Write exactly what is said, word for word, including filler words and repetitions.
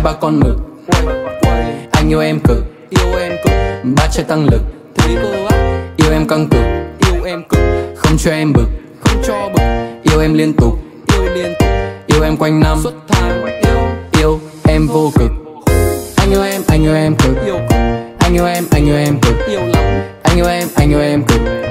quay ba con mực. Anh yêu em cực, yêu em cực, ba trái tăng lực. Yêu em căng cực, yêu em cực, không cho em bực, không cho bực. Yêu em liên tục, yêu liên tục, yêu em quanh năm suốt tháng. Yêu, yêu em vô cực. Anh yêu em, anh yêu em cực, yêu cực. Anh yêu em, anh yêu em cực, yêu lắm. Anh yêu em, anh yêu em cực.